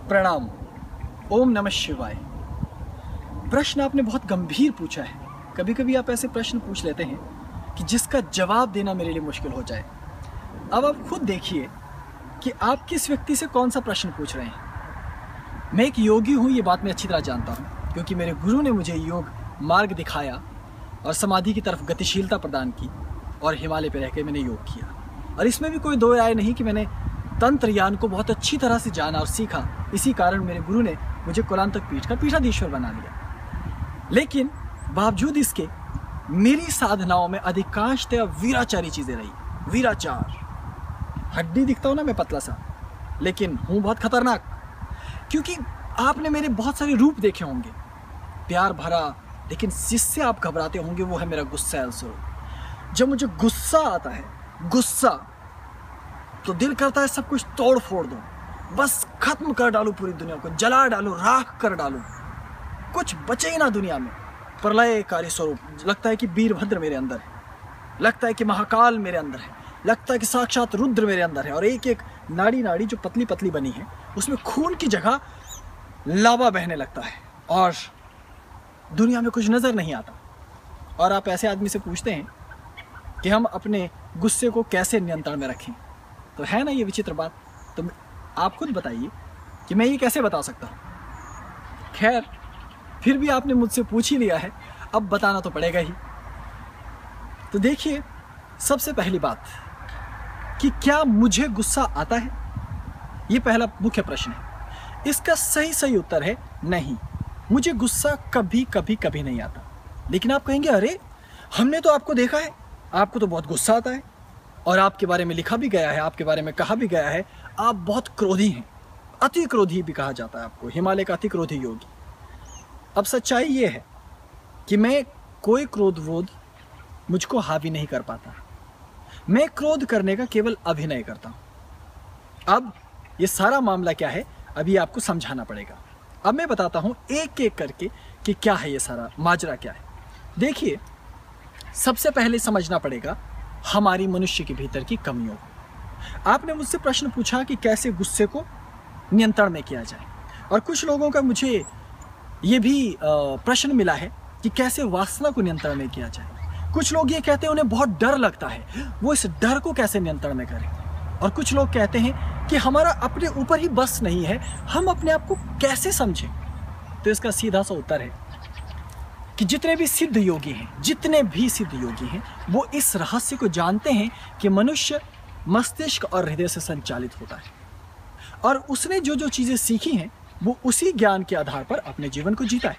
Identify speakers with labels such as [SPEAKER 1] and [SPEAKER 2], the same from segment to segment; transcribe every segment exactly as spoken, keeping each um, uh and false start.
[SPEAKER 1] प्रणाम। ओम नमः शिवाय। प्रश्न आपने बहुत गंभीर पूछा है। कभी कभी आप ऐसे प्रश्न पूछ लेते हैं कि जिसका जवाब देना मेरे लिए मुश्किल हो जाए। अब आप खुद देखिए कि आप किस व्यक्ति से कौन सा प्रश्न पूछ रहे हैं। मैं एक योगी हूँ, ये बात मैं अच्छी तरह जानता हूँ, क्योंकि मेरे गुरु ने मुझे योग मार्ग दिखाया और समाधि की तरफ गतिशीलता प्रदान की और हिमालय पर रहकर मैंने योग किया। और इसमें भी कोई दो राय नहीं कि मैंने तंत्र ज्ञान को बहुत अच्छी तरह से जाना और सीखा। इसी कारण मेरे गुरु ने मुझे कुलांतक पीठ का पीठाधीश्वर बना लिया। लेकिन बावजूद इसके मेरी साधनाओं में अधिकांशतः वीराचारी चीजें रही। वीराचार, हड्डी दिखता हूं ना मैं पतला सा, लेकिन हूं बहुत खतरनाक। क्योंकि आपने मेरे बहुत सारे रूप देखे होंगे, प्यार भरा, लेकिन जिससे आप घबराते होंगे वो है मेरा गुस्सा स्वरूप। जब मुझे गुस्सा आता है, गुस्सा तो दिल करता है सब कुछ तोड़ फोड़ दूं, बस खत्म कर डालूं, पूरी दुनिया को जला डालूं, राख कर डालूं, कुछ बचे ही ना दुनिया में। प्रलयकारी स्वरूप। लगता है कि वीरभद्र मेरे अंदर है, लगता है कि महाकाल मेरे अंदर है, लगता है कि साक्षात रुद्र मेरे अंदर है। और एक एक नाड़ी नाड़ी जो पतली पतली बनी है उसमें खून की जगह लावा बहने लगता है और दुनिया में कुछ नजर नहीं आता। और आप ऐसे आदमी से पूछते हैं कि हम अपने गुस्से को कैसे नियंत्रण में रखें, तो है ना ये विचित्र बात। तो आप खुद बताइए कि मैं ये कैसे बता सकता हूँ। खैर, फिर भी आपने मुझसे पूछ ही लिया है, अब बताना तो पड़ेगा ही। तो देखिए, सबसे पहली बात कि क्या मुझे गुस्सा आता है, ये पहला मुख्य प्रश्न है। इसका सही सही उत्तर है नहीं, मुझे गुस्सा कभी कभी कभी नहीं आता। लेकिन आप कहेंगे, अरे हमने तो आपको देखा है, आपको तो बहुत गुस्सा आता है और आपके बारे में लिखा भी गया है, आपके बारे में कहा भी गया है, आप बहुत क्रोधी हैं। अति क्रोधी भी कहा जाता है आपको, हिमालय का अति क्रोधी योगी। अब सच्चाई ये है कि मैं कोई क्रोध वोध मुझको हावी नहीं कर पाता। मैं क्रोध करने का केवल अभिनय करता हूं। अब ये सारा मामला क्या है, अभी आपको समझाना पड़ेगा। अब मैं बताता हूं एक एक करके कि क्या है ये सारा माजरा, क्या है। देखिए, सबसे पहले समझना पड़ेगा हमारी मनुष्य के भीतर की कमियों को। आपने मुझसे प्रश्न पूछा कि कैसे गुस्से को नियंत्रण में किया जाए, और कुछ लोगों का मुझे ये भी प्रश्न मिला है कि कैसे वासना को नियंत्रण में किया जाए। कुछ लोग ये कहते हैं उन्हें बहुत डर लगता है, वो इस डर को कैसे नियंत्रण में करें। और कुछ लोग कहते हैं कि हमारा अपने ऊपर ही बस नहीं है, हम अपने आप को कैसे समझें। तो इसका सीधा सा उत्तर है कि जितने भी सिद्ध योगी हैं, जितने भी सिद्ध योगी हैं, वो इस रहस्य को जानते हैं कि मनुष्य मस्तिष्क और हृदय से संचालित होता है, और उसने जो जो चीजें सीखी हैं वो उसी ज्ञान के आधार पर अपने जीवन को जीता है।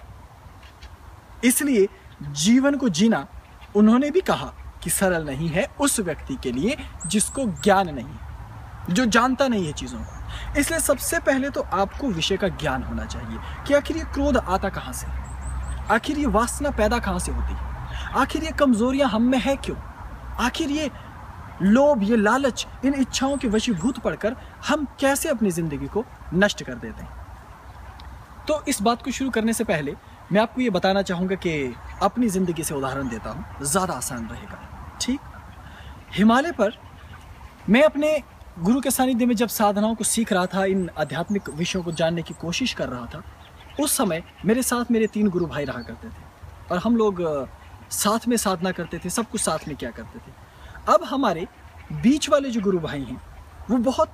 [SPEAKER 1] इसलिए जीवन को जीना उन्होंने भी कहा कि सरल नहीं है उस व्यक्ति के लिए जिसको ज्ञान नहीं है, जो जानता नहीं है चीजों को। इसलिए सबसे पहले तो आपको विषय का ज्ञान होना चाहिए कि आखिर ये क्रोध आता कहां से, आखिर ये वासना पैदा कहां से होती है, आखिर ये कमजोरियां हम में है क्यों, आखिर ये लोभ, ये लालच, इन इच्छाओं के वशीभूत पड़कर हम कैसे अपनी जिंदगी को नष्ट कर देते हैं। तो इस बात को शुरू करने से पहले मैं आपको ये बताना चाहूंगा कि अपनी जिंदगी से उदाहरण देता हूं, ज्यादा आसान रहेगा। ठीक, हिमालय पर मैं अपने गुरु के सानिध्य में जब साधनाओं को सीख रहा था, इन आध्यात्मिक विषयों को जानने की कोशिश कर रहा था, उस समय मेरे साथ मेरे तीन गुरु भाई रहा करते थे और हम लोग साथ में साधना करते थे, सब कुछ साथ में किया करते थे। अब हमारे बीच वाले जो गुरु भाई हैं वो बहुत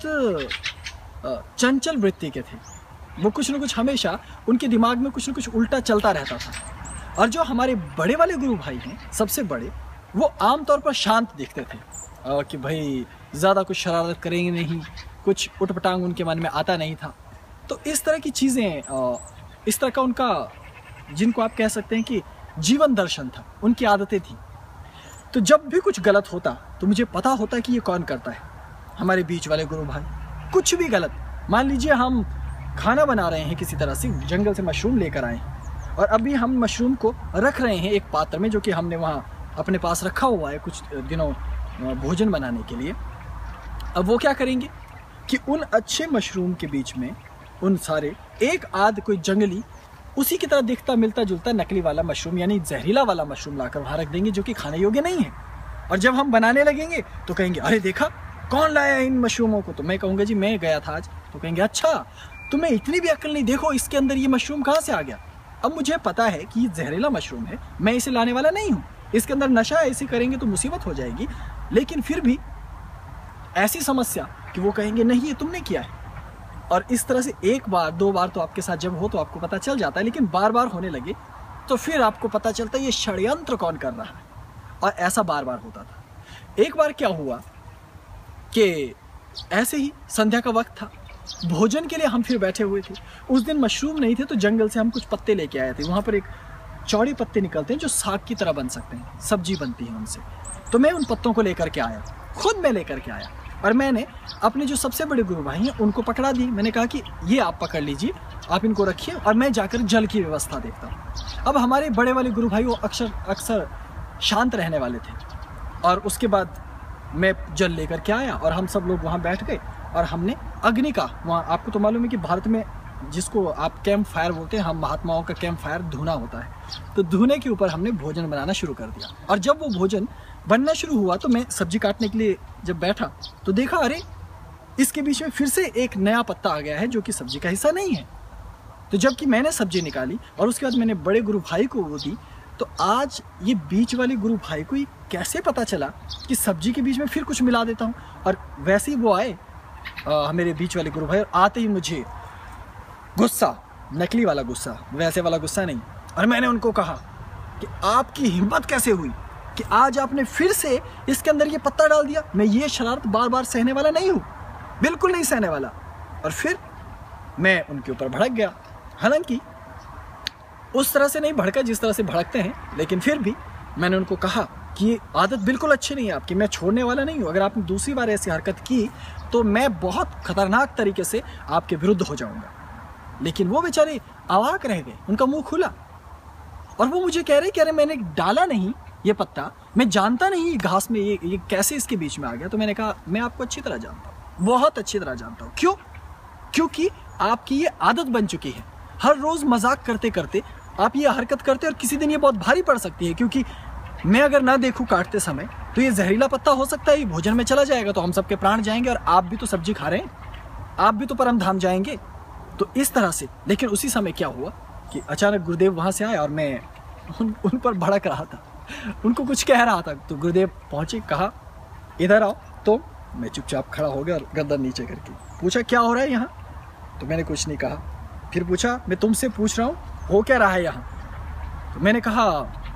[SPEAKER 1] चंचल वृत्ति के थे। वो कुछ न कुछ हमेशा उनके दिमाग में कुछ न कुछ उल्टा चलता रहता था। और जो हमारे बड़े वाले गुरु भाई हैं, सबसे बड़े, वो आमतौर पर शांत दिखते थे और कि भाई ज़्यादा कुछ शरारत करेंगे नहीं, कुछ उटपटांग उनके मन में आता नहीं था। तो इस तरह की चीज़ें, इस तरह का उनका, जिनको आप कह सकते हैं कि जीवन दर्शन था, उनकी आदतें थी। तो जब भी कुछ गलत होता तो मुझे पता होता कि ये कौन करता है, हमारे बीच वाले गुरु भाई। कुछ भी गलत, मान लीजिए हम खाना बना रहे हैं, किसी तरह से जंगल से मशरूम लेकर आए हैं और अभी हम मशरूम को रख रहे हैं एक पात्र में, जो कि हमने वहाँ अपने पास रखा हुआ है कुछ दिनों भोजन बनाने के लिए। अब वो क्या करेंगे कि उन अच्छे मशरूम के बीच में उन सारे एक आध कोई जंगली, उसी की तरह दिखता मिलता जुलता नकली वाला मशरूम, यानी जहरीला वाला मशरूम लाकर वहाँ रख देंगे, जो कि खाने योग्य नहीं है। और जब हम बनाने लगेंगे तो कहेंगे, अरे देखा कौन लाया इन मशरूमों को। तो मैं कहूँगा, जी मैं गया था आज। तो कहेंगे, अच्छा तुम्हें इतनी भी अक्ल नहीं, देखो इसके अंदर ये मशरूम कहाँ से आ गया। अब मुझे पता है कि ये जहरीला मशरूम है, मैं इसे लाने वाला नहीं हूँ, इसके अंदर नशा है, ऐसे करेंगे तो मुसीबत हो जाएगी। लेकिन फिर भी ऐसी समस्या कि वो कहेंगे नहीं ये तुमने किया है। और इस तरह से एक बार दो बार तो आपके साथ जब हो तो आपको पता चल जाता है, लेकिन बार बार होने लगे तो फिर आपको पता चलता है ये षड्यंत्र कौन कर रहा है। और ऐसा बार बार होता था। एक बार क्या हुआ कि ऐसे ही संध्या का वक्त था, भोजन के लिए हम फिर बैठे हुए थे। उस दिन मशरूम नहीं थे तो जंगल से हम कुछ पत्ते लेके आए थे। वहाँ पर एक चौड़े पत्ते निकलते हैं जो साग की तरह बन सकते हैं, सब्जी बनती है उनसे। तो मैं उन पत्तों को लेकर के आया, खुद मैं लेकर के आया। और मैंने अपने जो सबसे बड़े गुरु भाई हैं उनको पकड़ा दी। मैंने कहा कि ये आप पकड़ लीजिए, आप इनको रखिए और मैं जाकर जल की व्यवस्था देखता हूँ। अब हमारे बड़े वाले गुरु भाई वो अक्सर अक्सर शांत रहने वाले थे। और उसके बाद मैं जल लेकर के आया और हम सब लोग वहाँ बैठ गए और हमने अग्नि का, वहाँ आपको तो मालूम है कि भारत में जिसको आप कैंप फायर बोलते हैं, हम महात्माओं का कैंप फायर धुना होता है, तो धुने के ऊपर हमने भोजन बनाना शुरू कर दिया। और जब वो भोजन बनना शुरू हुआ तो मैं सब्जी काटने के लिए जब बैठा तो देखा अरे इसके बीच में फिर से एक नया पत्ता आ गया है जो कि सब्जी का हिस्सा नहीं है। तो जबकि मैंने सब्जी निकाली और उसके बाद मैंने बड़े गुरु भाई को वो दी, तो आज ये बीच वाले गुरु भाई को ये कैसे पता चला कि सब्जी के बीच में फिर कुछ मिला देता हूँ। और वैसे ही वो आए आ, मेरे बीच वाले गुरु भाई, और आते ही मुझे गुस्सा, नकली वाला गुस्सा, वैसे वाला गुस्सा नहीं। और मैंने उनको कहा कि आपकी हिम्मत कैसे हुई कि आज आपने फिर से इसके अंदर ये पत्ता डाल दिया। मैं ये शरारत बार बार सहने वाला नहीं हूँ, बिल्कुल नहीं सहने वाला। और फिर मैं उनके ऊपर भड़क गया। हालांकि उस तरह से नहीं भड़का जिस तरह से भड़कते हैं, लेकिन फिर भी मैंने उनको कहा कि ये आदत बिल्कुल अच्छी नहीं है आपकी, मैं छोड़ने वाला नहीं हूँ। अगर आपने दूसरी बार ऐसी हरकत की तो मैं बहुत खतरनाक तरीके से आपके विरुद्ध हो जाऊँगा। लेकिन वो बेचारे अवाक रह गए, उनका मुंह खुला और वो मुझे कह रहे कि अरे मैंने डाला नहीं ये पत्ता, मैं जानता नहीं ये घास में ये ये कैसे इसके बीच में आ गया। तो मैंने कहा मैं आपको अच्छी तरह जानता हूँ, बहुत अच्छी तरह जानता हूँ। क्यों? क्योंकि आपकी ये आदत बन चुकी है। हर रोज़ मजाक करते करते आप ये हरकत करते और किसी दिन ये बहुत भारी पड़ सकती है। क्योंकि मैं अगर ना देखूँ काटते समय तो ये जहरीला पत्ता हो सकता है ये भोजन में चला जाएगा, तो हम सबके प्राण जाएंगे और आप भी तो सब्जी खा रहे हैं, आप भी तो परम धाम जाएंगे। तो इस तरह से। लेकिन उसी समय क्या हुआ कि अचानक गुरुदेव वहाँ से आए और मैं उन, उन पर भड़क रहा था, उनको कुछ कह रहा था। तो गुरुदेव पहुँचे, कहा इधर आओ। तो मैं चुपचाप खड़ा हो गया और गर्दन नीचे करके पूछा क्या हो रहा है यहाँ। तो मैंने कुछ नहीं कहा। फिर पूछा मैं तुमसे पूछ रहा हूँ हो क्या रहा है यहाँ। तो मैंने कहा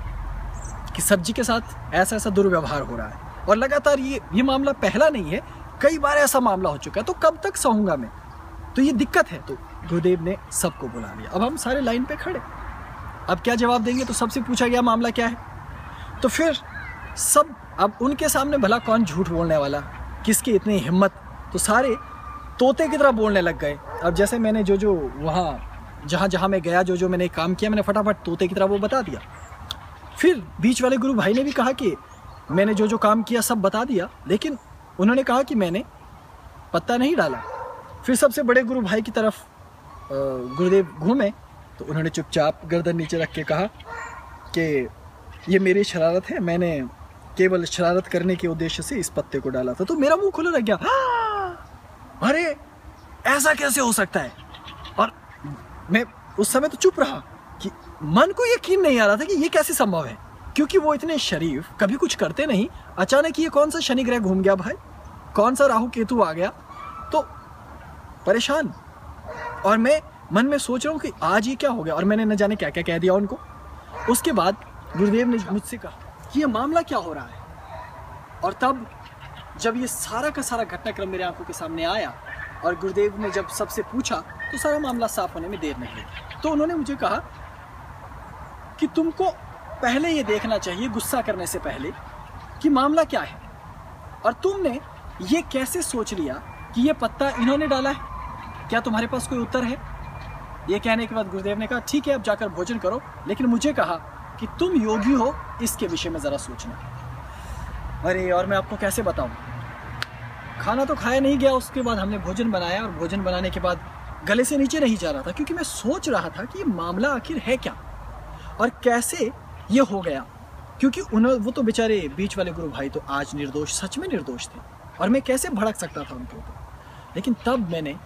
[SPEAKER 1] कि सब्जी के साथ ऐसा ऐसा दुर्व्यवहार हो रहा है और लगातार ये ये मामला पहला नहीं है, कई बार ऐसा मामला हो चुका है, तो कब तक सहूँगा मैं, तो ये दिक्कत है। तो गुरुदेव ने सबको बुला लिया। अब हम सारे लाइन पे खड़े, अब क्या जवाब देंगे। तो सबसे पूछा गया मामला क्या है। तो फिर सब, अब उनके सामने भला कौन झूठ बोलने वाला, किसकी इतनी हिम्मत, तो सारे तोते की तरह बोलने लग गए। अब जैसे मैंने जो जो वहाँ जहाँ जहाँ मैं गया, जो जो मैंने काम किया, मैंने फटाफट तोते की तरह वो बता दिया। फिर बीच वाले गुरु भाई ने भी कहा कि मैंने जो जो काम किया सब बता दिया, लेकिन उन्होंने कहा कि मैंने पत्ता नहीं डाला। फिर सबसे बड़े गुरु भाई की तरफ गुरुदेव घूमे तो उन्होंने चुपचाप गर्दन नीचे रख के कहा कि ये मेरी शरारत है, मैंने केवल शरारत करने के उद्देश्य से इस पत्ते को डाला था। तो मेरा मुंह खुला रह गया, अरे ऐसा कैसे हो सकता है। और मैं उस समय तो चुप रहा कि मन को यकीन नहीं आ रहा था कि ये कैसे संभव है, क्योंकि वो इतने शरीफ, कभी कुछ करते नहीं। अचानक ये कौन सा शनि ग्रह घूम गया भाई, कौन सा राहु केतु आ गया, तो परेशान। और मैं मन में सोच रहा हूँ कि आज ये क्या हो गया, और मैंने न जाने क्या क्या कह दिया उनको। उसके बाद गुरुदेव ने मुझसे कहा कि ये मामला क्या हो रहा है। और तब जब ये सारा का सारा घटनाक्रम मेरे आंखों के सामने आया और गुरुदेव ने जब सबसे पूछा तो सारा मामला साफ होने में देर नहीं लगी। तो उन्होंने मुझे कहा कि तुमको पहले ये देखना चाहिए, गुस्सा करने से पहले, कि मामला क्या है, और तुमने ये कैसे सोच लिया कि ये पत्ता इन्होंने डाला है। क्या तुम्हारे पास कोई उत्तर है? ये कहने के बाद गुरुदेव ने कहा ठीक है अब जाकर भोजन करो, लेकिन मुझे कहा कि तुम योगी हो, इसके विषय में ज़रा सोचना। अरे और मैं आपको कैसे बताऊं, खाना तो खाया नहीं गया। उसके बाद हमने भोजन बनाया और भोजन बनाने के बाद गले से नीचे नहीं जा रहा था, क्योंकि मैं सोच रहा था कि ये मामला आखिर है क्या और कैसे ये हो गया। क्योंकि उन्होंने, वो तो बेचारे बीच वाले गुरु भाई तो आज निर्दोष, सच में निर्दोष थे, और मैं कैसे भड़क सकता था उनके ऊपर। लेकिन तब मैंने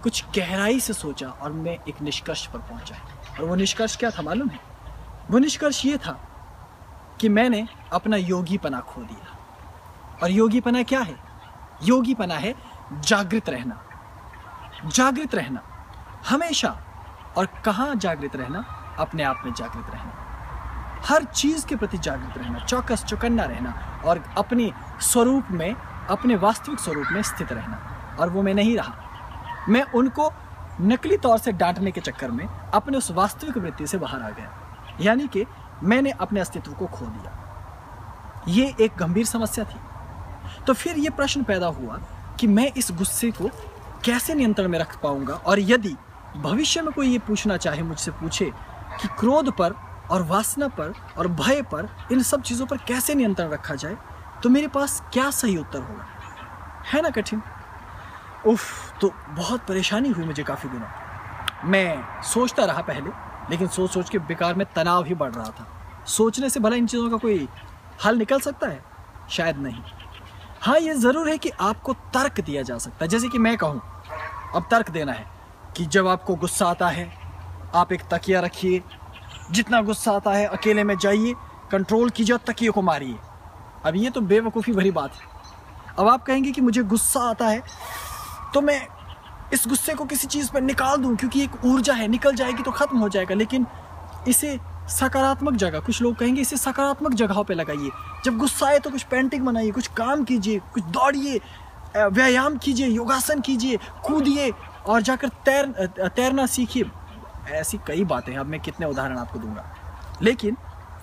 [SPEAKER 1] कुछ गहराई से सोचा और मैं एक निष्कर्ष पर पहुंचा। और वो निष्कर्ष क्या था मालूम है? वो निष्कर्ष ये था कि मैंने अपना योगीपना खो दिया। और योगीपना क्या है? योगीपना है जागृत रहना। जागृत रहना हमेशा। और कहाँ जागृत रहना? अपने आप में जागृत रहना, हर चीज के प्रति जागृत रहना, चौकस चौकन्ना रहना और अपने स्वरूप में, अपने वास्तविक स्वरूप में स्थित रहना। और वो मैं नहीं रहा। मैं उनको नकली तौर से डांटने के चक्कर में अपने उस वास्तविक वृत्ति से बाहर आ गया, यानी कि मैंने अपने अस्तित्व को खो दिया। ये एक गंभीर समस्या थी। तो फिर ये प्रश्न पैदा हुआ कि मैं इस गुस्से को कैसे नियंत्रण में रख पाऊंगा। और यदि भविष्य में कोई ये पूछना चाहे, मुझसे पूछे कि क्रोध पर और वासना पर और भय पर, इन सब चीज़ों पर कैसे नियंत्रण रखा जाए, तो मेरे पास क्या सही उत्तर होगा? है ना कठिन? उफ, तो बहुत परेशानी हुई मुझे काफ़ी दिनों। मैं सोचता रहा पहले, लेकिन सोच सोच के बेकार में तनाव ही बढ़ रहा था। सोचने से भला इन चीज़ों का कोई हल निकल सकता है? शायद नहीं। हाँ, ये ज़रूर है कि आपको तर्क दिया जा सकता है। जैसे कि मैं कहूँ, अब तर्क देना है कि जब आपको गुस्सा आता है, आप एक तकिया रखिए, जितना गुस्सा आता है अकेले में जाइए, कंट्रोल कीजिए, तकिए को मारिए। अब ये तो बेवकूफ़ी भरी बात है। अब आप कहेंगे कि मुझे गुस्सा आता है तो मैं इस गुस्से को किसी चीज़ पर निकाल दूं, क्योंकि एक ऊर्जा है, निकल जाएगी तो ख़त्म हो जाएगा। लेकिन इसे सकारात्मक जगह, कुछ लोग कहेंगे इसे सकारात्मक जगहों पे लगाइए। जब गुस्सा आए तो कुछ पेंटिंग बनाइए, कुछ काम कीजिए, कुछ दौड़िए, व्यायाम कीजिए, योगासन कीजिए, कूदिए और जाकर तैर तैरना सीखिए। ऐसी कई बातें हैं, अब मैं कितने उदाहरण आपको दूंगा। लेकिन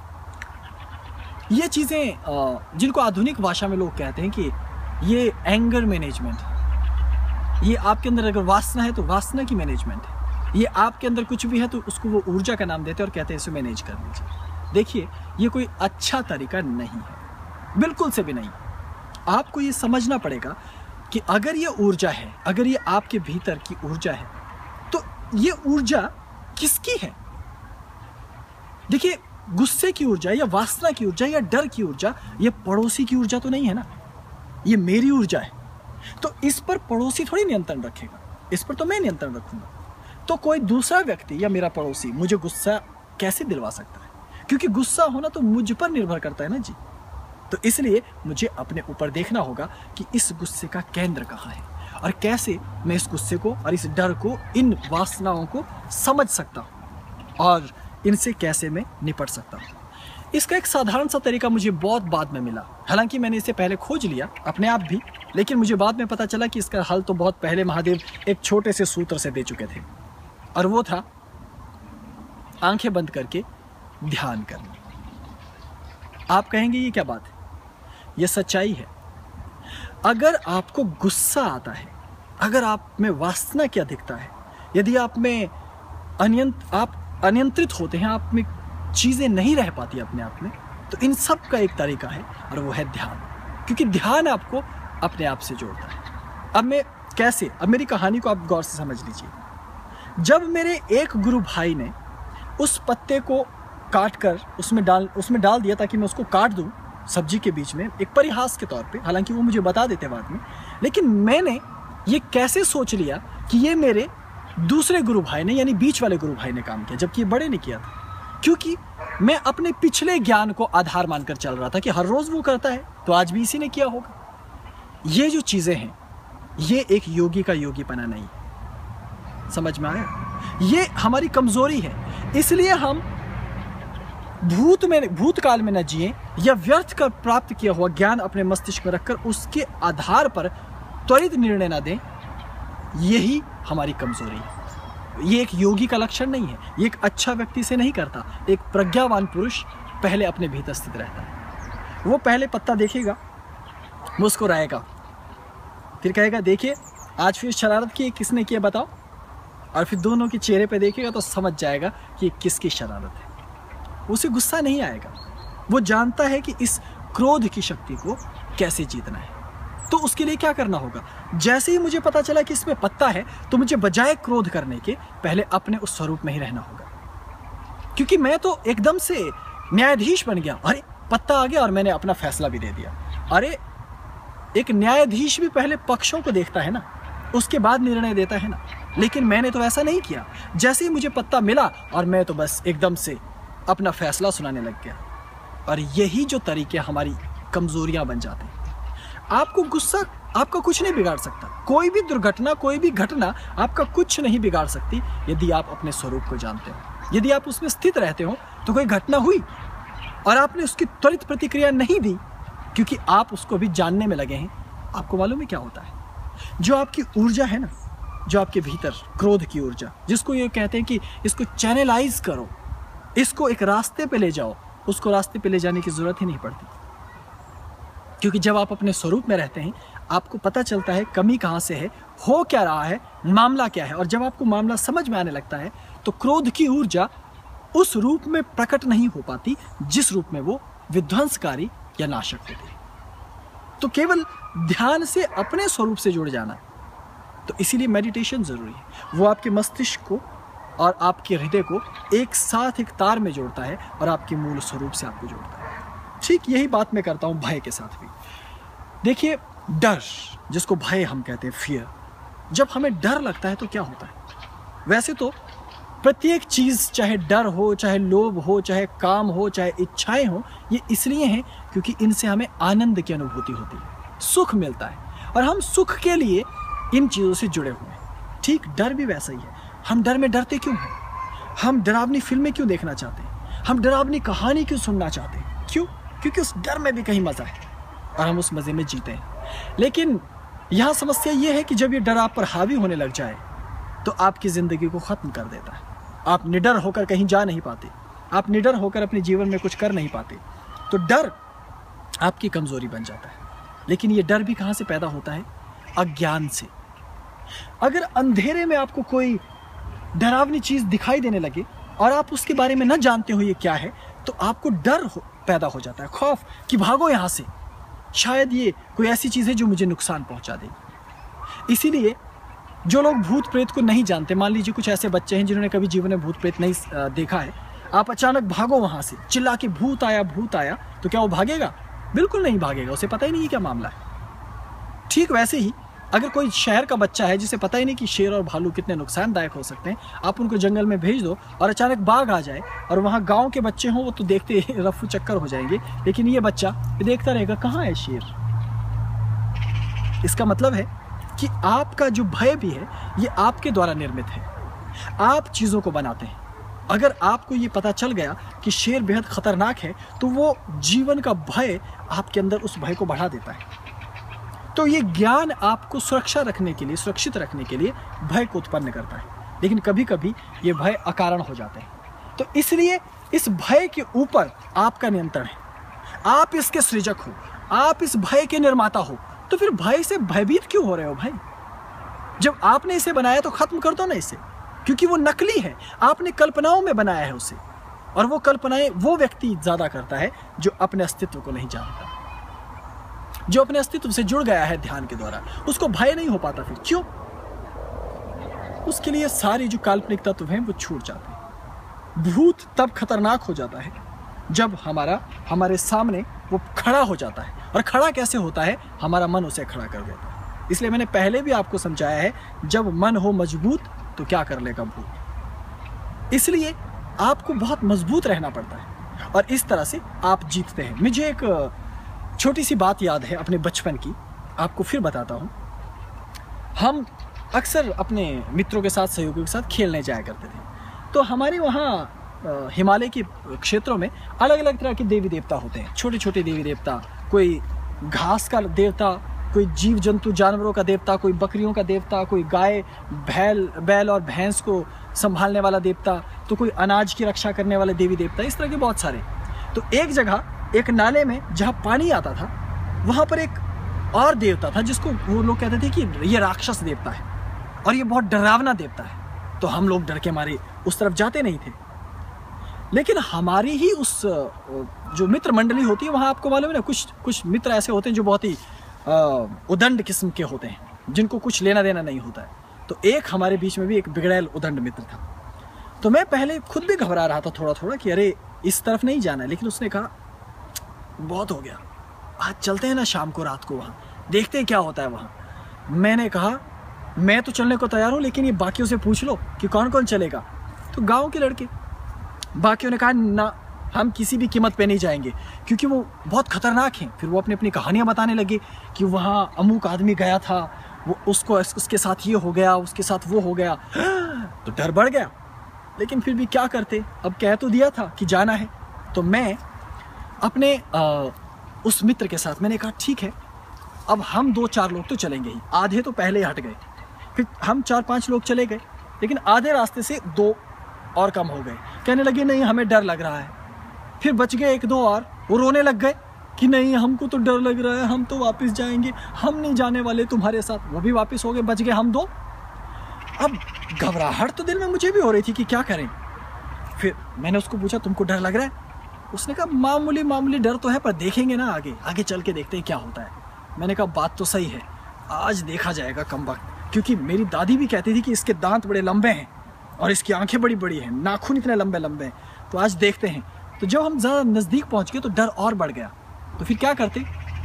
[SPEAKER 1] ये चीज़ें जिनको आधुनिक भाषा में लोग कहते हैं कि ये एंगर मैनेजमेंट, ये आपके अंदर अगर वासना है तो वासना की मैनेजमेंट है। ये आपके अंदर कुछ भी है तो उसको वो ऊर्जा का नाम देते हैं और कहते हैं इसे मैनेज कर लीजिए। देखिए, ये कोई अच्छा तरीका नहीं है, बिल्कुल से भी नहीं। आपको ये समझना पड़ेगा कि अगर ये ऊर्जा है, अगर ये आपके भीतर की ऊर्जा है, तो ये ऊर्जा किसकी है? देखिए, गुस्से की ऊर्जा या वासना की ऊर्जा या डर की ऊर्जा, ये पड़ोसी की ऊर्जा तो नहीं है ना, ये मेरी ऊर्जा है। तो इस पर पड़ोसी थोड़ी नियंत्रण रखेगा, इस पर तो मैं नियंत्रण रखूंगा। तो कोई दूसरा व्यक्ति या मेरा पड़ोसी मुझे गुस्सा कैसे दिलवा सकता है? क्योंकि गुस्सा होना तो मुझ पर निर्भर करता है ना जी। तो इसलिए मुझे अपने ऊपर देखना होगा कि इस गुस्से का केंद्र कहाँ है और कैसे मैं इस गुस्से को और इस डर को, इन वासनाओं को समझ सकता हूँ और इनसे कैसे मैं निपट सकता हूँ। इसका एक साधारण सा तरीका मुझे बहुत बाद में मिला। हालांकि मैंने इसे पहले खोज लिया अपने आप भी, लेकिन मुझे बाद में पता चला कि इसका हल तो बहुत पहले महादेव एक छोटे से सूत्र से दे चुके थे, और वो था आंखें बंद करके ध्यान करना। आप कहेंगे ये क्या बात है? ये सच्चाई है। अगर आपको गुस्सा आता है, अगर आप में वासना की अधिकता है, यदि आप में अनियंत आप अनियंत्रित होते हैं, आप में चीज़ें नहीं रह पाती अपने आप में, तो इन सब का एक तरीका है और वो है ध्यान। क्योंकि ध्यान आपको अपने आप से जोड़ता है। अब मैं कैसे, अब मेरी कहानी को आप गौर से समझ लीजिए। जब मेरे एक गुरु भाई ने उस पत्ते को काट कर उसमें डाल उसमें डाल दिया ताकि मैं उसको काट दूं सब्जी के बीच में, एक परिहास के तौर पे, हालांकि वो मुझे बता देते बाद में, लेकिन मैंने ये कैसे सोच लिया कि ये मेरे दूसरे गुरु भाई ने, यानी बीच वाले गुरु भाई ने काम किया, जबकि बड़े ने किया था। क्योंकि मैं अपने पिछले ज्ञान को आधार मानकर चल रहा था कि हर रोज वो करता है तो आज भी इसी ने किया होगा। ये जो चीजें हैं, ये एक योगी का योगीपना नहीं है। समझ में आया? ये हमारी कमजोरी है। इसलिए हम भूत में भूतकाल में न जिए या व्यर्थ कर प्राप्त किया हुआ ज्ञान अपने मस्तिष्क में रखकर उसके आधार पर त्वरित निर्णय न दें। यही हमारी कमजोरी है। ये एक योगी का लक्षण नहीं है। ये एक अच्छा व्यक्ति से नहीं करता। एक प्रज्ञावान पुरुष पहले अपने भीतर स्थित रहता है। वो पहले पत्ता देखेगा, मुस्कुराएगा, फिर कहेगा देखिए आज फिर शरारत की, किसने किया बताओ, और फिर दोनों के चेहरे पे देखेगा तो समझ जाएगा कि किसकी शरारत है। उसे गुस्सा नहीं आएगा। वो जानता है कि इस क्रोध की शक्ति को कैसे जीतना है। तो उसके लिए क्या करना होगा? जैसे ही मुझे पता चला कि इसमें पत्ता है, तो मुझे बजाय क्रोध करने के पहले अपने उस स्वरूप में ही रहना होगा। क्योंकि मैं तो एकदम से न्यायाधीश बन गया। अरे पत्ता आ गया और मैंने अपना फैसला भी दे दिया। अरे एक न्यायाधीश भी पहले पक्षों को देखता है ना, उसके बाद निर्णय देता है ना। लेकिन मैंने तो ऐसा नहीं किया। जैसे ही मुझे पत्ता मिला और मैं तो बस एकदम से अपना फैसला सुनाने लग गया। और यही जो तरीके हमारी कमजोरियां बन जाते हैं। आपको गुस्सा आपका कुछ नहीं बिगाड़ सकता। कोई भी दुर्घटना, कोई भी घटना आपका कुछ नहीं बिगाड़ सकती यदि आप अपने स्वरूप को जानते हो। यदि आप उसमें स्थित रहते हो तो कोई घटना हुई और आपने उसकी त्वरित प्रतिक्रिया नहीं दी क्योंकि आप उसको भी जानने में लगे हैं, आपको मालूम है क्या होता है? जो आपकी ऊर्जा है ना, जो आपके भीतर क्रोध की ऊर्जा, जिसको ये कहते हैं कि इसको चैनलाइज करो, इसको एक रास्ते पे ले जाओ, उसको रास्ते पे ले जाने की जरूरत ही नहीं पड़ती। क्योंकि जब आप अपने स्वरूप में रहते हैं आपको पता चलता है कमी कहाँ से है, हो क्या रहा है, मामला क्या है। और जब आपको मामला समझ में आने लगता है तो क्रोध की ऊर्जा उस रूप में प्रकट नहीं हो पाती जिस रूप में वो विध्वंसकारी या नाशक होती है। तो केवल ध्यान से अपने स्वरूप से जुड़ जाना, तो इसीलिए मेडिटेशन जरूरी है। वो आपके मस्तिष्क को और आपके हृदय को एक साथ एक तार में जोड़ता है और आपके मूल स्वरूप से आपको जोड़ता है। ठीक यही बात मैं करता हूं भय के साथ भी। देखिए, डर, जिसको भय हम कहते हैं, फियर, जब हमें डर लगता है तो क्या होता है? वैसे तो प्रत्येक चीज, चाहे डर हो, चाहे लोभ हो, चाहे काम हो, चाहे इच्छाएं हो, ये इसलिए हैं क्योंकि इनसे हमें आनंद की अनुभूति होती है, सुख मिलता है और हम सुख के लिए इन चीजों से जुड़े हुए हैं। ठीक डर भी वैसा ही है। हम डर में डरते क्यों हैं? हम डरावनी फिल्में क्यों देखना चाहते हैं? हम डरावनी कहानी क्यों सुनना चाहते हैं? क्यों? क्योंकि उस डर में भी कहीं मजा है और हम उस मजे में जीते हैं। लेकिन यहाँ समस्या ये है कि जब ये डर आप पर हावी होने लग जाए तो आपकी जिंदगी को खत्म कर देता है। आप निडर होकर कहीं जा नहीं पाते, आप निडर होकर अपने जीवन में कुछ कर नहीं पाते। तो डर आपकी कमजोरी बन जाता है। लेकिन ये डर भी कहाँ से पैदा होता है? अज्ञान से। अगर अंधेरे में आपको कोई डरावनी चीज दिखाई देने लगे और आप उसके बारे में न जानते हो ये क्या है, तो आपको डर हो, पैदा हो जाता है, खौफ कि भागो यहाँ से, शायद ये कोई ऐसी चीज है जो मुझे नुकसान पहुंचा देगी। इसीलिए जो लोग भूत प्रेत को नहीं जानते, मान लीजिए कुछ ऐसे बच्चे हैं जिन्होंने कभी जीवन में भूत प्रेत नहीं देखा है, आप अचानक भागो वहां से चिल्ला के भूत आया भूत आया, तो क्या वो भागेगा? बिल्कुल नहीं भागेगा, उसे पता ही नहीं है क्या मामला है। ठीक वैसे ही अगर कोई शहर का बच्चा है जिसे पता ही नहीं कि शेर और भालू कितने नुकसानदायक हो सकते हैं, आप उनको जंगल में भेज दो और अचानक बाघ आ जाए और वहाँ गांव के बच्चे हों, वो तो देखते रफू चक्कर हो जाएंगे। लेकिन ये बच्चा देखता रहेगा कहाँ है शेर। इसका मतलब है कि आपका जो भय भी है ये आपके द्वारा निर्मित है। आप चीज़ों को बनाते हैं। अगर आपको ये पता चल गया कि शेर बेहद खतरनाक है तो वो जीवन का भय आपके अंदर उस भय को बढ़ा देता है। तो ये ज्ञान आपको सुरक्षा रखने के लिए, सुरक्षित रखने के लिए भय को उत्पन्न करता है। लेकिन कभी कभी ये भय अकारण हो जाते हैं। तो इसलिए इस भय के ऊपर आपका नियंत्रण है। आप इसके सृजक हो, आप इस भय के निर्माता हो। तो फिर भय से भयभीत क्यों हो रहे हो भाई? जब आपने इसे बनाया तो खत्म कर दो ना इसे, क्योंकि वो नकली है। आपने कल्पनाओं में बनाया है उसे, और वो कल्पनाएं वो व्यक्ति ज्यादा करता है जो अपने अस्तित्व को नहीं जानता, जो अपने अस्तित्व से जुड़ गया है ध्यान के द्वारा। उसको भय नहीं हो पाता। फिर क्यों? उसके लिए सारी जो काल्पनिक तत्व हैं वो छूट जाते हैं। भूत तब खतरनाक हो जाता है जब हमारा हमारे सामने वो खड़ा हो जाता है। और खड़ा कैसे होता है? हमारा मन उसे खड़ा कर देता है। इसलिए मैंने पहले भी आपको समझाया है, जब मन हो मजबूत तो क्या कर लेगा भूत। इसलिए आपको बहुत मजबूत रहना पड़ता है और इस तरह से आप जीतते हैं। मुझे एक छोटी सी बात याद है अपने बचपन की, आपको फिर बताता हूँ। हम अक्सर अपने मित्रों के साथ, सहयोगियों के साथ खेलने जाया करते थे। तो हमारे वहाँ हिमालय के क्षेत्रों में अलग अलग तरह के देवी देवता होते हैं। छोटे छोटे देवी देवता, कोई घास का देवता, कोई जीव जंतु जानवरों का देवता, कोई बकरियों का देवता, कोई गाय बैल बैल और भैंस को संभालने वाला देवता, तो कोई अनाज की रक्षा करने वाले देवी देवता, इस तरह के बहुत सारे। तो एक जगह एक नाले में जहाँ पानी आता था वहाँ पर एक और देवता था जिसको वो लोग कहते थे कि ये राक्षस देवता है और ये बहुत डरावना देवता है। तो हम लोग डर के मारे उस तरफ जाते नहीं थे। लेकिन हमारी ही उस जो मित्र मंडली होती है वहाँ, आपको मालूम है ना, कुछ कुछ मित्र ऐसे होते हैं जो बहुत ही उदंड किस्म के होते हैं, जिनको कुछ लेना देना नहीं होता है। तो एक हमारे बीच में भी एक बिगड़ैल उदंड मित्र था। तो मैं पहले खुद भी घबरा रहा था थोड़ा थोड़ा कि अरे इस तरफ नहीं जाना है। लेकिन उसने कहा बहुत हो गया, आज चलते हैं ना शाम को, रात को, वहाँ देखते हैं क्या होता है वहाँ। मैंने कहा मैं तो चलने को तैयार हूँ, लेकिन ये बाकियों से पूछ लो कि कौन कौन चलेगा। तो गाँव के लड़के, बाकियों ने कहा ना, हम किसी भी कीमत पे नहीं जाएंगे, क्योंकि वो बहुत खतरनाक हैं। फिर वो अपनी अपनी कहानियाँ बताने लगे कि वहाँ अमुक आदमी गया था, वो उसको उसके साथ ये हो गया, उसके साथ वो हो गया। तो डर बढ़ गया, लेकिन फिर भी क्या करते, अब कह तो दिया था कि जाना है। तो मैं अपने आ, उस मित्र के साथ मैंने कहा ठीक है, अब हम दो चार लोग तो चलेंगे ही। आधे तो पहले ही हट गए, फिर हम चार पांच लोग चले गए, लेकिन आधे रास्ते से दो और कम हो गए। कहने लगे नहीं हमें डर लग रहा है। फिर बच गए एक दो और, वो रोने लग गए कि नहीं हमको तो डर लग रहा है, हम तो वापस जाएंगे, हम नहीं जाने वाले तुम्हारे साथ। वो भी वापस हो गए, बच गए हम दो। अब घबराहट तो दिल में मुझे भी हो रही थी कि क्या करें। फिर मैंने उसको पूछा तुमको डर लग रहा है? उसने कहा मामूली मामूली डर तो है, पर देखेंगे ना, आगे आगे चल के देखते हैं क्या होता है। मैंने कहा बात तो सही है, आज देखा जाएगा कम वक्त, क्योंकि मेरी दादी भी कहती थी कि इसके दांत बड़े लंबे हैं और इसकी आंखें बड़ी बड़ी हैं, नाखून इतने लंबे लंबे हैं, तो आज देखते हैं। तो जब हम ज़्यादा नज़दीक पहुंच गए तो डर और बढ़ गया। तो फिर क्या करते,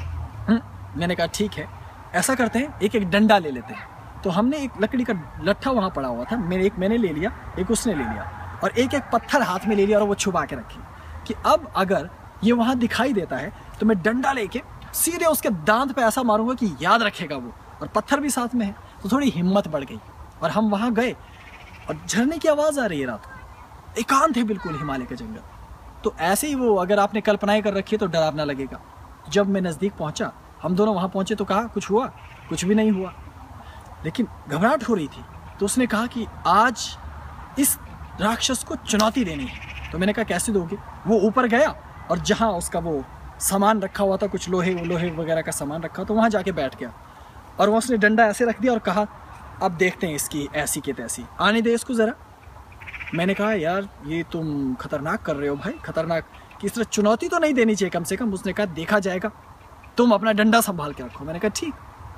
[SPEAKER 1] मैंने कहा ठीक है ऐसा करते हैं, एक एक डंडा ले लेते हैं। तो हमने एक लकड़ी का लट्ठा वहाँ पड़ा हुआ था, मैंने एक मैंने ले लिया, एक उसने ले लिया, और एक एक पत्थर हाथ में ले लिया और वो छुपा के रखी कि अब अगर ये वहाँ दिखाई देता है तो मैं डंडा लेके सीधे उसके दांत पे ऐसा मारूंगा कि याद रखेगा वो, और पत्थर भी साथ में है। तो थोड़ी हिम्मत बढ़ गई और हम वहाँ गए, और झरने की आवाज़ आ रही है रात को, एकांत है बिल्कुल हिमालय का जंगल। तो ऐसे ही वो अगर आपने कल्पनाएं कर रखी है तो डरावना लगेगा। जब मैं नज़दीक पहुंचा, हम दोनों वहां पहुंचे, तो कहा कुछ हुआ? कुछ भी नहीं हुआ, लेकिन घबराहट हो रही थी। तो उसने कहा कि आज इस राक्षस को चुनौती देनी है। तो मैंने कहा कैसे दोगे? वो ऊपर गया और जहां उसका वो सामान रखा हुआ था, कुछ लोहे लोहे वगैरह का सामान रखा, तो वहां जाके बैठ गया और वो उसने डंडा ऐसे रख दिया और कहा अब देखते हैं इसकी ऐसी के तैसी, आने दे इसको ज़रा। मैंने कहा यार ये तुम खतरनाक कर रहे हो भाई, खतरनाक, कि इस तरह चुनौती तो नहीं देनी चाहिए कम से कम। उसने कहा देखा जाएगा, तुम अपना डंडा संभाल के रखो। मैंने कहा ठीक।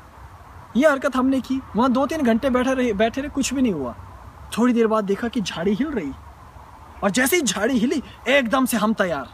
[SPEAKER 1] ये हरकत हमने की, वहाँ दो तीन घंटे बैठे रहे बैठे रहे कुछ भी नहीं हुआ। थोड़ी देर बाद देखा कि झाड़ी हिल रही, और जैसे ही झाड़ी हिली एकदम से हम तैयार,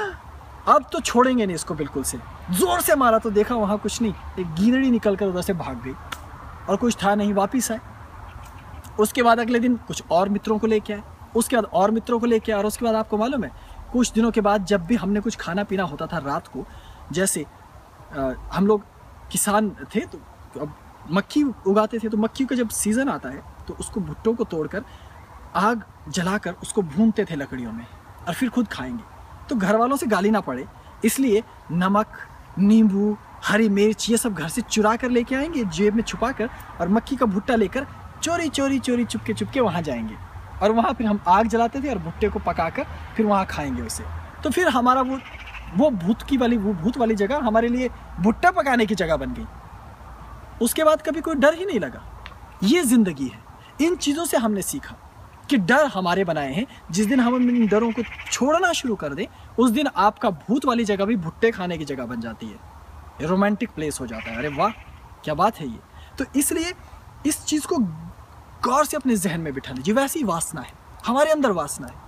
[SPEAKER 1] अब तो छोड़ेंगे नहीं इसको बिल्कुल से। जोर से मारा तो देखा वहाँ कुछ नहीं, एक गिरड़ी निकल कर उधर से भाग गई और कुछ था नहीं, वापिस आए। उसके बाद अगले दिन कुछ और मित्रों को लेके आए, उसके बाद और मित्रों को लेके आए, और उसके बाद आपको मालूम है कुछ दिनों के बाद जब भी हमने कुछ खाना पीना होता था रात को, जैसे आ, हम लोग किसान थे तो अब मक्खी उगाते थे, तो मक्खी का जब सीज़न आता है तो उसको भुट्टों को तोड़कर आग जलाकर उसको भूनते थे लकड़ियों में, और फिर खुद खाएंगे। तो घर वालों से गाली ना पड़े इसलिए नमक, नींबू, हरी मिर्च ये सब घर से चुरा कर लेके आएंगे जेब में छुपा कर, और मक्खी का भुट्टा लेकर चोरी चोरी चोरी चुपके चुपके वहाँ जाएंगे, और वहाँ फिर हम आग जलाते थे और भुट्टे को पकाकर फिर वहाँ खाएंगे उसे। तो फिर हमारा वो वो भूत की वाली वो भूत वाली जगह हमारे लिए भुट्टा पकाने की जगह बन गई। उसके बाद कभी कोई डर ही नहीं लगा। ये जिंदगी है। इन चीज़ों से हमने सीखा कि डर हमारे बनाए हैं। जिस दिन हम इन डरों को छोड़ना शुरू कर दें, उस दिन आपका भूत वाली जगह भी भुट्टे खाने की जगह बन जाती है, रोमांटिक प्लेस हो जाता है। अरे वाह क्या बात है ये। तो इसलिए इस चीज़ को गौर से अपने जहन में बिठा लीजिए। वैसी वासना है, हमारे अंदर वासना है।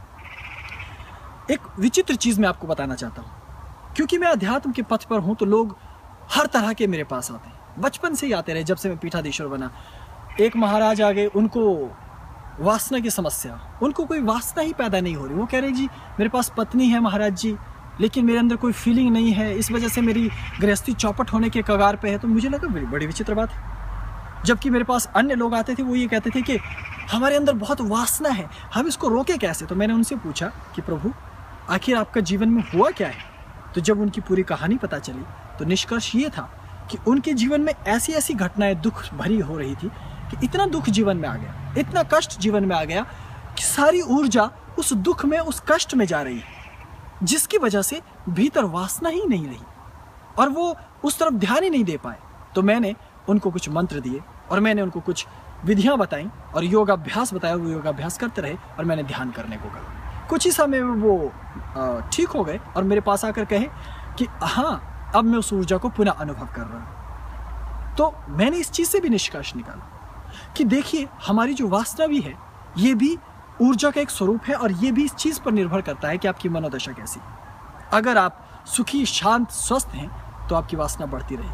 [SPEAKER 1] एक विचित्र चीज़ मैं आपको बताना चाहता हूँ, क्योंकि मैं अध्यात्म के पथ पर हूँ तो लोग हर तरह के मेरे पास आते हैं। बचपन से ही आते रहे, जब से मैं पीठाधीश्वर बना। एक महाराज आ गए, उनको वासना की समस्या, उनको कोई वासना ही पैदा नहीं हो रही। वो कह रहे जी मेरे पास पत्नी है महाराज जी, लेकिन मेरे अंदर कोई फीलिंग नहीं है, इस वजह से मेरी गृहस्थी चौपट होने के कगार पे है। तो मुझे लगा बड़ी बड़ी विचित्र बात है। जबकि मेरे पास अन्य लोग आते थे, वो ये कहते थे कि हमारे अंदर बहुत वासना है, हम इसको रोके कैसे। तो मैंने उनसे पूछा कि प्रभु आखिर आपका जीवन में हुआ क्या है। तो जब उनकी पूरी कहानी पता चली तो निष्कर्ष ये था कि उनके जीवन में ऐसी ऐसी घटनाएं दुख भरी हो रही थी कि इतना दुख जीवन में आ गया, इतना कष्ट जीवन में आ गया कि सारी ऊर्जा उस दुख में, उस कष्ट में जा रही है, जिसकी वजह से भीतर वासना ही नहीं रही और वो उस तरफ ध्यान ही नहीं दे पाए। तो मैंने उनको कुछ मंत्र दिए और मैंने उनको कुछ विधियां बताई और योगाभ्यास बताया। वो योगाभ्यास करते रहे और मैंने ध्यान करने को कहा। कुछ ही समय में वो ठीक हो गए और मेरे पास आकर कहे कि हाँ अब मैं उस ऊर्जा को पुनः अनुभव कर रहा हूँ। तो मैंने इस चीज़ से भी निष्कर्ष निकाला कि देखिए हमारी जो वासना भी है ये भी ऊर्जा का एक स्वरूप है, और ये भी इस चीज़ पर निर्भर करता है कि आपकी मनोदशा कैसी। अगर आप सुखी, शांत, स्वस्थ हैं तो आपकी वासना बढ़ती रहेगी,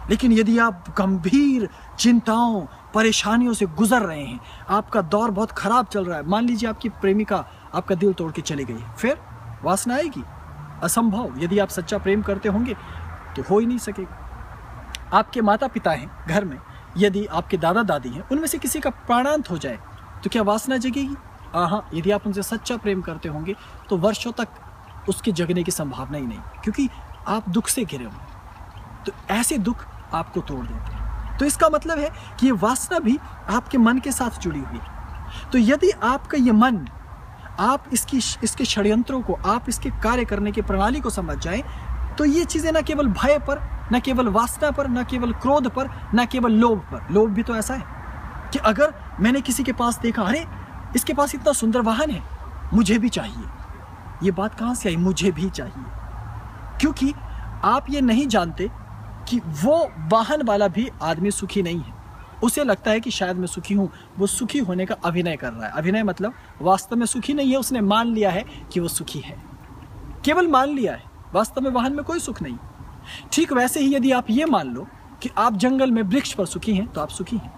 [SPEAKER 1] लेकिन यदि आप गंभीर चिंताओं परेशानियों से गुजर रहे हैं, आपका दौर बहुत खराब चल रहा है, मान लीजिए आपकी प्रेमिका आपका दिल तोड़ के चली गई, फिर वासना आएगी? असंभव। यदि आप सच्चा प्रेम करते होंगे तो हो ही नहीं सकेगा। आपके माता पिता हैं घर में, यदि आपके दादा दादी हैं, उनमें से किसी का प्राणांत हो जाए तो क्या वासना जगेगी? हाँ, यदि आप उनसे सच्चा प्रेम करते होंगे तो वर्षों तक उसके जगने की संभावना ही नहीं, क्योंकि आप दुख से घिरे होंगे। तो ऐसे दुख आपको तोड़ देते हैं। तो इसका मतलब है कि ये वासना भी आपके मन के साथ जुड़ी हुई है। तो यदि आपका ये मन, आप इसकी इसके षड्यंत्रों को, आप इसके कार्य करने की प्रणाली को समझ जाएं, तो ये चीज़ें न केवल भय पर, न केवल वासना पर, न केवल क्रोध पर, न केवल लोभ पर। लोभ भी तो ऐसा है कि अगर मैंने किसी के पास देखा, अरे इसके पास इतना सुंदर वाहन है, मुझे भी चाहिए। ये बात कहाँ से आई, मुझे भी चाहिए? क्योंकि आप ये नहीं जानते कि वो वाहन वाला भी आदमी सुखी नहीं है। उसे लगता है कि शायद मैं सुखी हूँ, वो सुखी होने का अभिनय कर रहा है। अभिनय मतलब वास्तव में सुखी नहीं है, उसने मान लिया है कि वो सुखी है, केवल मान लिया है, वास्तव में वाहन में कोई सुख नहीं। ठीक वैसे ही यदि आप ये मान लो कि आप जंगल में वृक्ष पर सुखी हैं, तो आप सुखी हैं।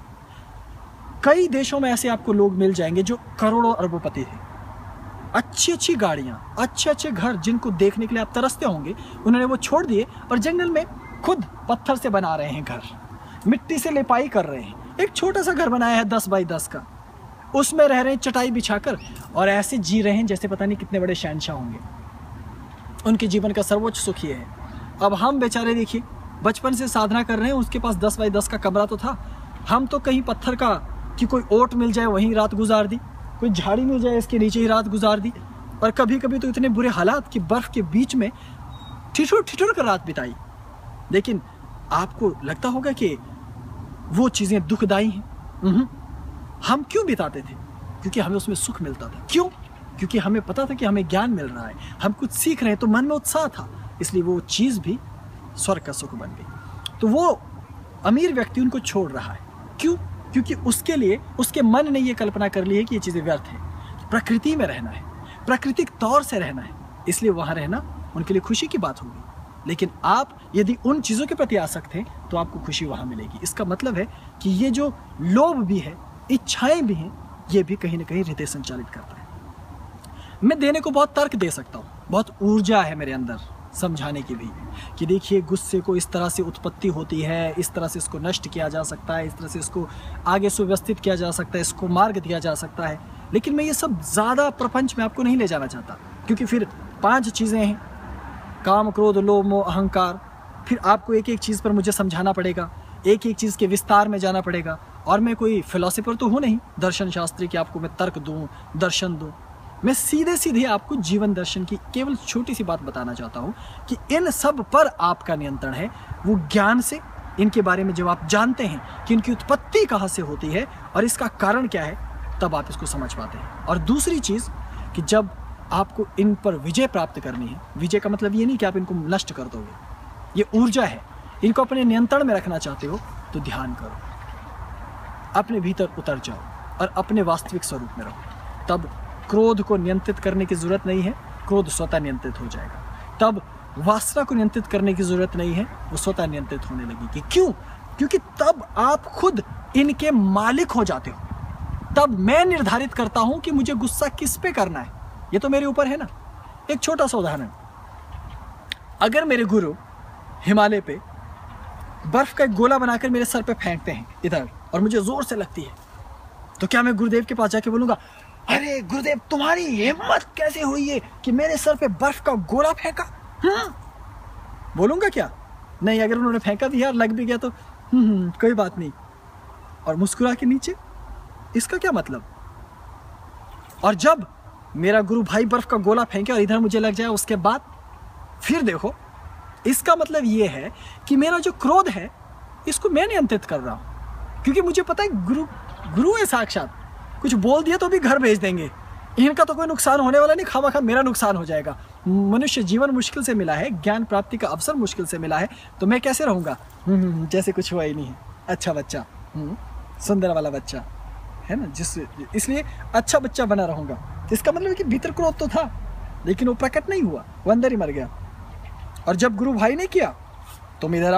[SPEAKER 1] कई देशों में ऐसे आपको लोग मिल जाएंगे जो करोड़ों अरबोपति थे, अच्छी अच्छी गाड़ियां, अच्छे अच्छे घर जिनको देखने के लिए आप तरसते होंगे, उन्होंने वो छोड़ दिए और जंगल में खुद पत्थर से बना रहे हैं घर, मिट्टी से लिपाई कर रहे हैं। एक छोटा सा घर बनाया है दस बाई दस का, उसमें रह रहे हैं चटाई बिछाकर, और ऐसे जी रहे हैं जैसे पता नहीं कितने बड़े शहंशाह होंगे। उनके जीवन का सर्वोच्च सुख ये है। अब हम बेचारे देखिए, बचपन से साधना कर रहे हैं, उसके पास दस बाई दस का कमरा तो था, हम तो कहीं पत्थर का कि कोई ओट मिल जाए वहीं रात गुजार दी, कोई झाड़ी मिल जाए इसके नीचे ही रात गुजार दी, और कभी कभी तो इतने बुरे हालात कि बर्फ के बीच में ठिठुर ठिठुर कर रात बिताई। लेकिन आपको लगता होगा कि वो चीज़ें दुखदाई हैं। हम क्यों बिताते थे? क्योंकि हमें उसमें सुख मिलता था। क्यों? क्योंकि हमें पता था कि हमें ज्ञान मिल रहा है, हम कुछ सीख रहे हैं, तो मन में उत्साह था, इसलिए वो चीज़ भी स्वर्ग का सुख बन गई। तो वो अमीर व्यक्ति उनको छोड़ रहा है। क्यों? क्योंकि उसके लिए, उसके मन ने ये कल्पना कर ली है कि ये चीज़ें व्यर्थ है, प्रकृति में रहना है, प्राकृतिक तौर से रहना है, इसलिए वहाँ रहना उनके लिए खुशी की बात होगी। लेकिन आप यदि उन चीज़ों के प्रति आसक्त हैं तो आपको खुशी वहाँ मिलेगी। इसका मतलब है कि ये जो लोभ भी है, इच्छाएं भी हैं, ये भी कहीं ना कहीं हृदय संचालित करता है। मैं देने को बहुत तर्क दे सकता हूँ, बहुत ऊर्जा है मेरे अंदर समझाने की भी, कि देखिए गुस्से को इस तरह से उत्पत्ति होती है, इस तरह से इसको नष्ट किया जा सकता है, इस तरह से इसको आगे सुव्यवस्थित किया जा सकता है, इसको मार्ग दिया जा सकता है। लेकिन मैं ये सब ज़्यादा प्रपंच में आपको नहीं ले जाना चाहता, क्योंकि फिर पांच चीज़ें हैं, काम क्रोध लोभ मोह अहंकार, फिर आपको एक एक चीज़ पर मुझे समझाना पड़ेगा, एक एक चीज़ के विस्तार में जाना पड़ेगा। और मैं कोई फिलोसोफर तो हूँ नहीं, दर्शन शास्त्री, कि आपको मैं तर्क दूँ, दर्शन दूँ। मैं सीधे सीधे आपको जीवन दर्शन की केवल छोटी सी बात बताना चाहता हूँ कि इन सब पर आपका नियंत्रण है। वो ज्ञान से, इनके बारे में जब आप जानते हैं कि इनकी उत्पत्ति कहाँ से होती है और इसका कारण क्या है, तब आप इसको समझ पाते हैं। और दूसरी चीज़ कि जब आपको इन पर विजय प्राप्त करनी है, विजय का मतलब ये नहीं कि आप इनको नष्ट कर दोगे, ये ऊर्जा है, इनको अपने नियंत्रण में रखना चाहते हो तो ध्यान करो, अपने भीतर उतर जाओ और अपने वास्तविक स्वरूप में रहो। तब क्रोध को नियंत्रित करने की जरूरत नहीं है, क्रोध स्वतः नियंत्रित हो जाएगा। तब वासना को नियंत्रित करने की जरूरत नहीं है, वो स्वतः नियंत्रित होने लगेगी। क्यों? क्योंकि तब आप खुद इनके मालिक हो जाते हो। तब मैं निर्धारित करता हूं कि मुझे गुस्सा किस पे करना है, ये तो मेरे ऊपर है ना। एक छोटा सा उदाहरण, अगर मेरे गुरु हिमालय पे बर्फ का एक गोला बनाकर मेरे सर पे फेंकते हैं इधर, और मुझे जोर से लगती है, तो क्या मैं गुरुदेव के पास जाके बोलूंगा, अरे गुरुदेव तुम्हारी हिम्मत कैसे हुई है कि मेरे सर पे बर्फ का गोला फेंका? हाँ, बोलूंगा क्या? नहीं। अगर उन्होंने फेंका भी यार, लग भी गया तो हम्म कोई बात नहीं, और मुस्कुरा के नीचे, इसका क्या मतलब? और जब मेरा गुरु भाई बर्फ का गोला फेंके और इधर मुझे लग जाए, उसके बाद फिर देखो, इसका मतलब ये है कि मेरा जो क्रोध है इसको मैं नियंत्रित कर रहा हूं, क्योंकि मुझे पता है गुरु गुरु है साक्षात, कुछ बोल दिया तो भी घर भेज देंगे, इनका तो कोई नुकसान होने वाला नहीं, खामा खा मेरा नुकसान हो जाएगा। मनुष्य जीवन मुश्किल से मिला है, ज्ञान प्राप्ति का अवसर मुश्किल से मिला है, तो मैं कैसे रहूंगा जैसे कुछ हुआ ही नहीं है, अच्छा बच्चा, सुंदर वाला बच्चा है ना, जिस इसलिए अच्छा बच्चा बना रहूंगा। इसका मतलब है कि भीतर क्रोध तो था, लेकिन वो प्रकट नहीं हुआ, वो अंदर ही मर गया। और जब गुरु भाई ने किया, तुम इधर आओ,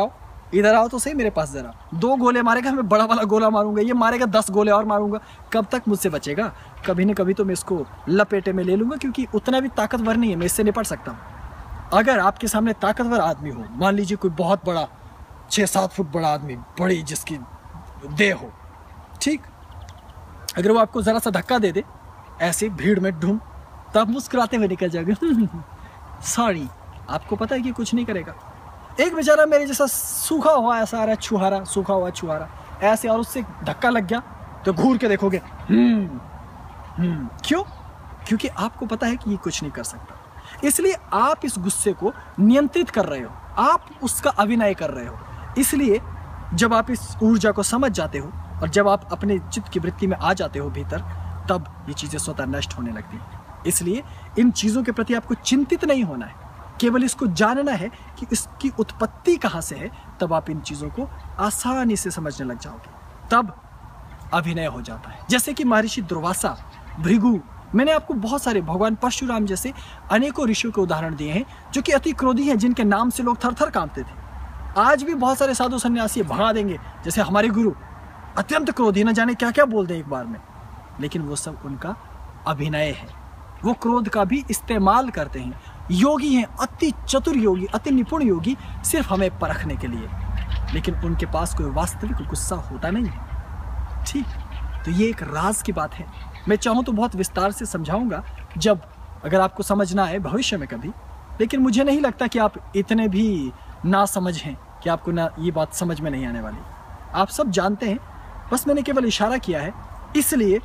[SPEAKER 1] इधर आओ तो सही मेरे पास जरा। दो गोले मारेगा, मैं बड़ा वाला गोला मारूंगा, ये मारेगा दस गोले और मारूंगा, कब तक मुझसे बचेगा? कभी न कभी तो मैं इसको लपेटे में ले लूंगा, क्योंकि उतना भी ताकतवर नहीं है, मैं इससे निपट सकता हूँ। अगर आपके सामने ताकतवर आदमी हो, मान लीजिए कोई बहुत बड़ा छः सात फुट बड़ा आदमी, बड़ी जिसकी देह हो, ठीक, अगर वो आपको ज़रा सा धक्का दे दे ऐसे भीड़ में ढूंढ, तब मुस्कुराते हुए निकल जाएगा सॉरी, आपको पता है कि कुछ नहीं करेगा। एक बेचारा मेरे जैसा सूखा हुआ ऐसा आ रहा है, छुहारा, सूखा हुआ छुहारा ऐसे, और उससे धक्का लग गया तो घूर के देखोगे, हम्म हम्म क्यों? क्योंकि आपको पता है कि ये कुछ नहीं कर सकता। इसलिए आप इस गुस्से को नियंत्रित कर रहे हो, आप उसका अभिनय कर रहे हो। इसलिए जब आप इस ऊर्जा को समझ जाते हो और जब आप अपने चित्त की वृत्ति में आ जाते हो भीतर, तब ये चीज़ें स्वतः नष्ट होने लगती हैं। इसलिए इन चीज़ों के प्रति आपको चिंतित नहीं होना है, केवल इसको जानना है कि इसकी उत्पत्ति कहाँ से है, तब आप इन चीज़ों को आसानी से समझने लग जाओगे, तब अभिनय हो जाता है। जैसे कि महर्षि दुर्वासा, भृगु, मैंने आपको बहुत सारे भगवान परशुराम जैसे अनेकों ऋषियों के उदाहरण दिए हैं जो कि अति क्रोधी हैं, जिनके नाम से लोग थर थर कांपते थे। आज भी बहुत सारे साधु सन्यासी भगा देंगे, जैसे हमारे गुरु अत्यंत क्रोधी, न जाने क्या क्या बोल दें एक बार में, लेकिन वो सब उनका अभिनय है। वो क्रोध का भी इस्तेमाल करते हैं। योगी हैं, अति चतुर योगी, अति निपुण योगी, सिर्फ हमें परखने के लिए, लेकिन उनके पास कोई वास्तविक गुस्सा होता नहीं है। ठीक, तो ये एक राज की बात है। मैं चाहूँ तो बहुत विस्तार से समझाऊंगा जब, अगर आपको समझना है भविष्य में कभी, लेकिन मुझे नहीं लगता कि आप इतने भी ना समझ हैं कि आपको ना ये बात समझ में नहीं आने वाली। आप सब जानते हैं, बस मैंने केवल इशारा किया है। इसलिए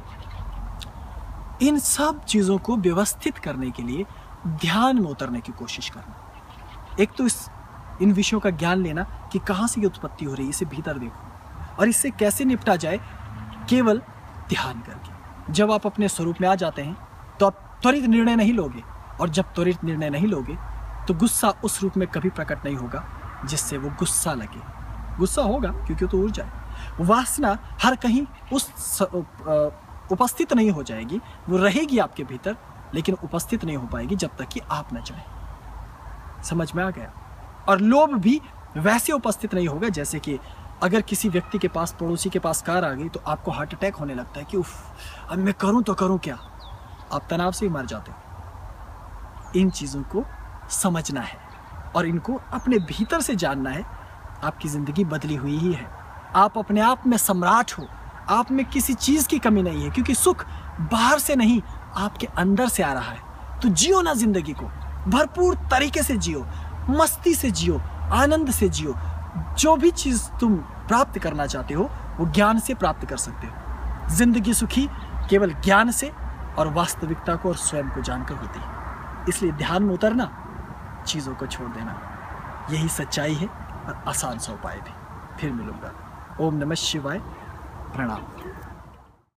[SPEAKER 1] इन सब चीज़ों को व्यवस्थित करने के लिए ध्यान में उतरने की कोशिश करना। एक तो इस इन विषयों का ज्ञान लेना कि कहाँ से ये उत्पत्ति हो रही है, इसे भीतर देखो, और इससे कैसे निपटा जाए, केवल ध्यान करके। जब आप अपने स्वरूप में आ जाते हैं तो आप त्वरित निर्णय नहीं लोगे, और जब त्वरित निर्णय नहीं लोगे तो गुस्सा उस रूप में कभी प्रकट नहीं होगा जिससे वो गुस्सा लगे। गुस्सा होगा क्योंकि तो ऊर्जा है। वासना हर कहीं उस उपस्थित नहीं हो जाएगी, वो रहेगी आपके भीतर, लेकिन उपस्थित नहीं हो पाएगी जब तक कि आप न चाहें। समझ में आ गया? और लोभ भी वैसे उपस्थित नहीं होगा जैसे कि अगर किसी व्यक्ति के पास, पड़ोसी के पास कार आ गई तो आपको हार्ट अटैक होने लगता है कि उफ, अब मैं करूं तो करूं क्या। आप तनाव से ही मर जाते हो। इन चीज़ों को समझना है और इनको अपने भीतर से जानना है। आपकी ज़िंदगी बदली हुई ही है। आप अपने आप में सम्राट हो। आप में किसी चीज़ की कमी नहीं है, क्योंकि सुख बाहर से नहीं, आपके अंदर से आ रहा है। तो जियो ना ज़िंदगी को, भरपूर तरीके से जियो, मस्ती से जियो, आनंद से जियो। जो भी चीज़ तुम प्राप्त करना चाहते हो वो ज्ञान से प्राप्त कर सकते हो। जिंदगी सुखी केवल ज्ञान से और वास्तविकता को और स्वयं को जानकर होती है। इसलिए ध्यान में उतरना, चीज़ों को छोड़ देना, यही सच्चाई है और आसान सा उपाय भी। फिर मिलूंगा। ओम नमः शिवाय। प्रणाम।